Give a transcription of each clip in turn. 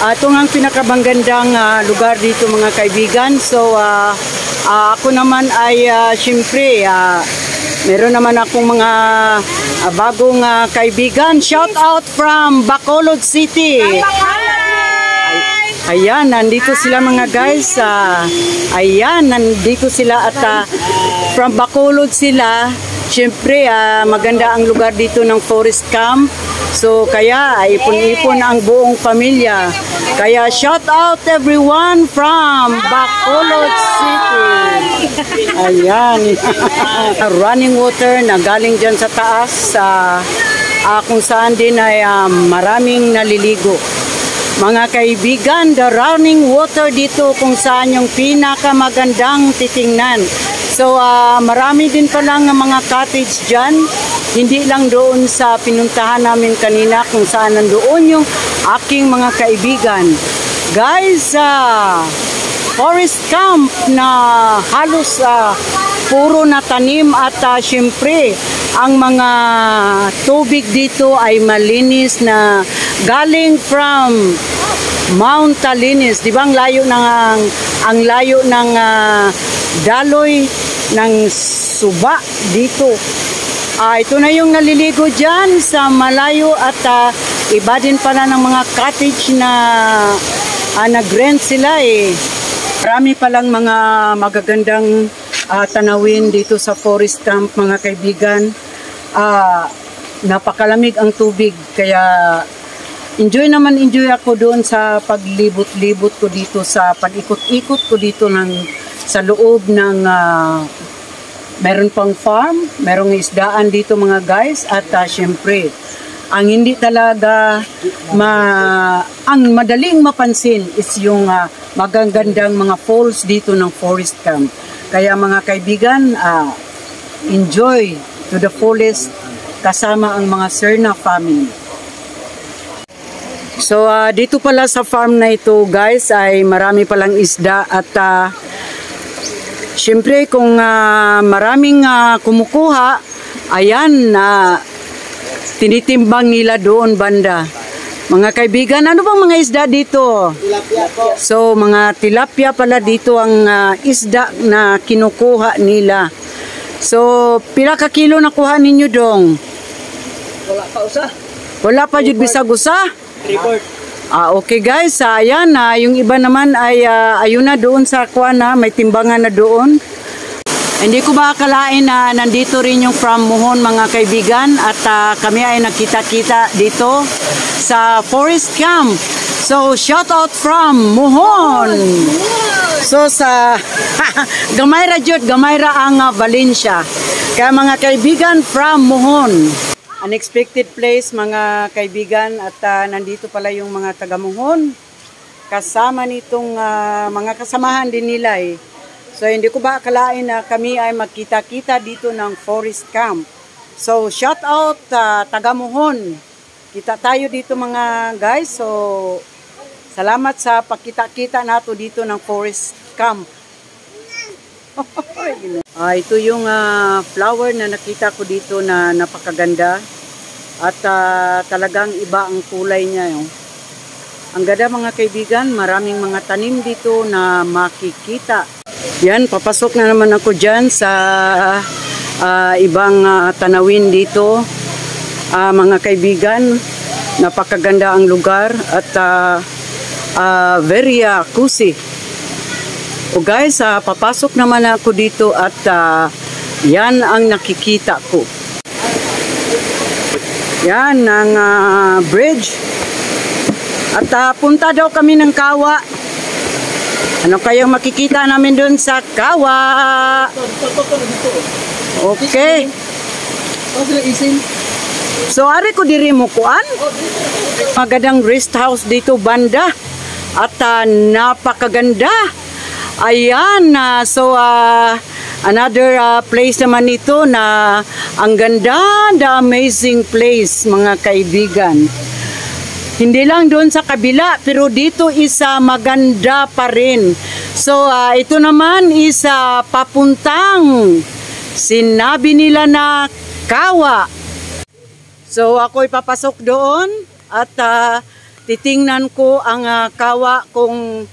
Ito ang pinakabanggandang lugar dito mga kaibigan. So ako naman ay syempre meron naman akong mga bagong kaibigan. Shout out from Bacolod City. Ayan, nandito sila mga guys. Ayan, nandito sila at from Bacolod sila. Siyempre, maganda ang lugar dito ng forest camp. So, kaya ipon-ipon ang buong pamilya. Kaya shout out everyone from Bacolod City. Ayan. Running water na galing dyan sa taas. Kung saan din ay maraming naliligo. Mga kaibigan, the running water dito kung saan yung pinakamagandang titingnan. So, marami din palang mga cottage dyan. Hindi lang doon sa pinuntahan namin kanina kung saan nandoon yung aking mga kaibigan. Guys, forest camp na halos puro na tanim at syempre, ang mga tubig dito ay malinis na galing from Mount Talinis. Di ba ang layo ng daloy ng Suba dito. Ito na yung naliligo dyan sa malayo at iba din pala ng mga cottage na nag-rent sila Marami palang mga magagandang tanawin dito sa forest camp mga kaibigan. Napakalamig ang tubig kaya enjoy ako doon sa paglibot-libot ko dito, sa pag-ikot-ikot ko dito sa loob ng meron pang farm, merong isdaan dito mga guys at syempre ang hindi talaga ang madaling mapansin is yung magagandang mga falls dito ng forest camp. Kaya mga kaibigan, enjoy to the fullest kasama ang mga Serna family. So dito pala sa farm na ito guys ay marami palang isda at syempre kung maraming kumukuha, ayan, tinitimbang nila doon banda. Mga kaibigan, ano bang mga isda dito? Tilapia po. So mga tilapia pala dito ang isda na kinukuha nila. So pila ka kilo nakuha ninyo dong? Wala pa usa. Wala pa jud bisag usa? Report. Okay guys, ayan yung iba naman ay ayun na doon sa kuana, may timbangan na doon. Hindi ko ba akalain na nandito rin yung from Muhon mga kaibigan at kami ay nakita-kita dito sa forest camp. So shout out from Muhon. So sa Gamayra jud, Gamayra ang Valencia. Kaya mga kaibigan from Muhon. Unexpected place mga kaibigan at nandito pala yung mga taga-Muhon kasama nitong mga kasamahan din nila So hindi ko ba akalain na kami ay magkita-kita dito ng forest camp. So shout out taga-Muhon. Kita tayo dito mga guys. So salamat sa pagkita-kita nato dito ng forest camp. Ito yung flower na nakita ko dito na napakaganda at talagang iba ang kulay niya. Ang ganda mga kaibigan, maraming mga tanim dito na makikita. Yan, papasok na naman ako dyan sa ibang tanawin dito. Mga kaibigan, napakaganda ang lugar at very cozy. O guys, papasok naman ako dito at yan ang nakikita ko. Yan ang bridge. At punta daw kami ng Kawa. Ano kayang makikita namin doon sa Kawa? Okay. So ari ko diri mo kuan. Magandang rest house dito banda. At napakaganda. Ayan, so another place naman ito na ang ganda, the amazing place mga kaibigan. Hindi lang doon sa kabila, pero dito isa maganda pa rin. So ito naman isa papuntang sinabi nila na Kawa. So ako'y papasok doon at titingnan ko ang kawa kung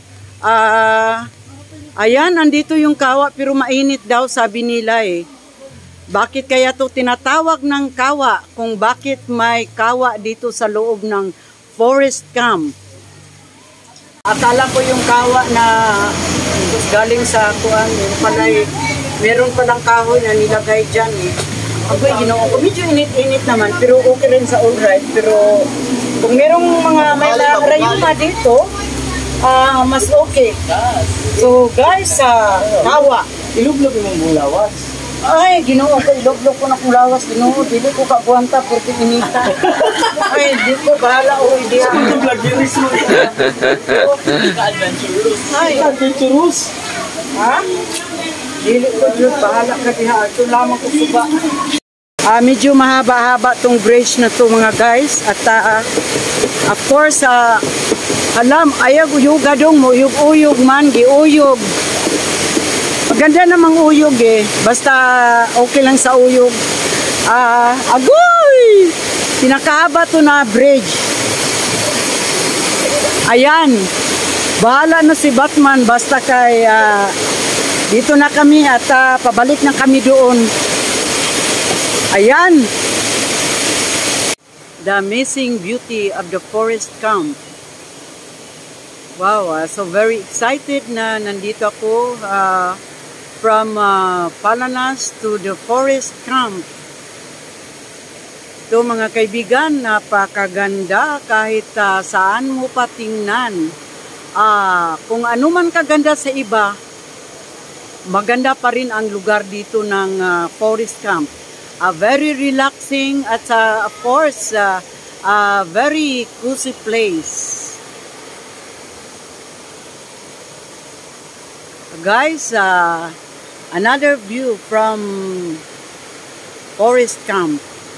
ayan, andito yung kawa pero mainit daw sabi nila eh. Bakit kaya to tinatawag ng kawa kung bakit may kawa dito sa loob ng forest camp? Akala ko yung kawa na galing sa kuan, yung palay, meron palang kahoy na nilagay dyan eh. Agoy, ginoo ko. Medyo init-init naman, pero okay rin sa alright. Pero kung merong mga may rayuma dito, mas okay. So guys, kawa. Ilublog yung bulawas. Ay, ginoo ko, ilog-log ko na kung lawas, ginoo, dili ko kabuanta porque inita. Ay, di ko, bahala o hindi ako. Luxurious mo. Ay, Adventurous. ha? Dili ko, Diyos, bahala ka diha. Ito lamang ko suba. Medyo mahaba-haba tong bridge na to mga guys. At of course, alam, ayag uyuga dong mo, uyog-uyog man, giuyog. Maganda namang uyog eh. Basta okay lang sa uyog. Agoy! Pinakahaba to na bridge. Ayan. Bahala na si Batman. Basta kay dito na kami at pabalik na kami doon. Ayan. The amazing beauty of the forest camp. Wow, so very excited na nandito ako from Palanas to the forest camp. Ito mga kaibigan, napakaganda kahit saan mo patingnan. Kung ano man kaganda sa iba, maganda pa rin ang lugar dito ng forest camp. Very relaxing at of course, very cozy place. Guys, another view from forest camp.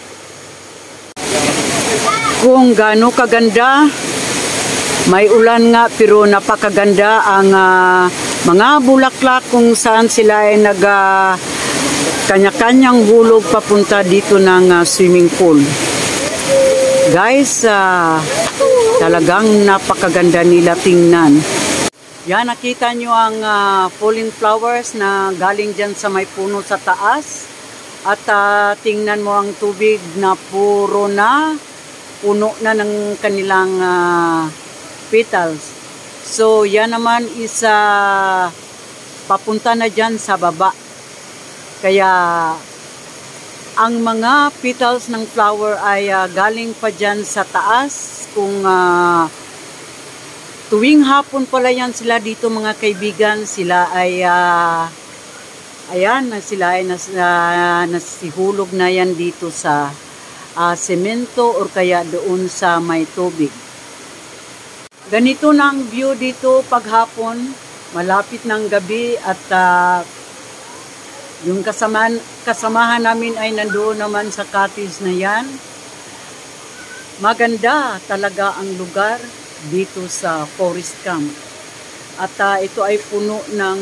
Kung gaano kaganda, may ulan nga pero napakaganda ang mga bulaklak kung saan sila ay kanya-kanyang hulog papunta dito ng swimming pool. Guys, talagang napakaganda nila tingnan. Yan, nakita nyo ang falling flowers na galing dyan sa may puno sa taas. At tingnan mo ang tubig na puro na, puno na ng kanilang petals. So, yan naman is papunta na dyan sa baba. Kaya, ang mga petals ng flower ay galing pa dyan sa taas. Kung tuwing hapon pala yan sila dito mga kaibigan, sila ay ayan, sila ay nasihulog na yan dito sa semento or kaya doon sa may tubig. Ganito na ang view dito paghapon, malapit ng gabi at yung kasamahan namin ay nandoon naman sa cottage na yan. Maganda talaga ang lugar dito sa forest camp. At ito ay puno ng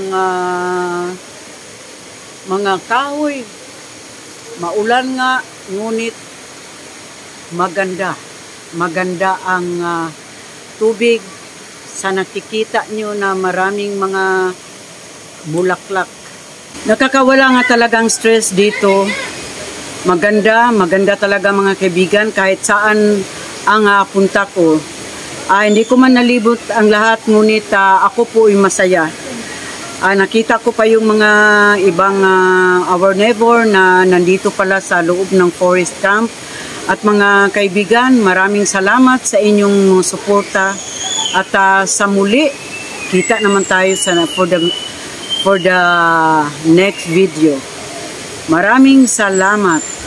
mga kahoy. Maulan nga, ngunit maganda. Maganda ang tubig. Sa nakikita nyo na maraming mga bulaklak. Nakakawala nga talagang stress dito. Maganda talaga mga kaibigan kahit saan ang punta ko. Hindi ko man nalibot ang lahat, ngunit ako po ay masaya. Nakita ko pa yung mga ibang our neighbor na nandito pala sa loob ng forest camp. At mga kaibigan, maraming salamat sa inyong suporta. At sa muli, kita naman tayo for the next video. Maraming salamat.